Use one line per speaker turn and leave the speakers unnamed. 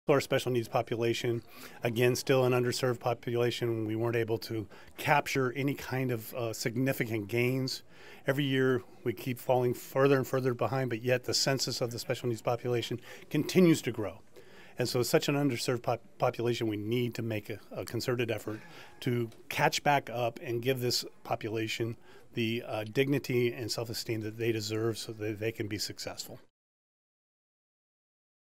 Our special needs population, again, still an underserved population. We weren't able to capture any kind of significant gains. Every year we keep falling further and further behind, but yet the census of the special needs population continues to grow. And so it's such an underserved population, we need to make a concerted effort to catch back up and give this population the dignity and self-esteem that they deserve so that they can be successful.